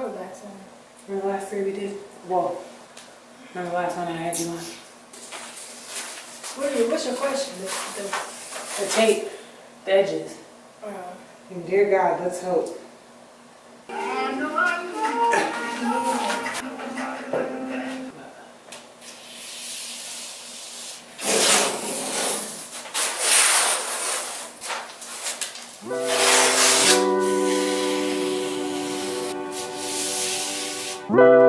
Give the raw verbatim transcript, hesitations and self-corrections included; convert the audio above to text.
What last one? Remember the last three we did? Well, remember the last one I had you on? What are you, what's your question? The, the, The tape, the edges. uh, And dear God, let's hope. Woo!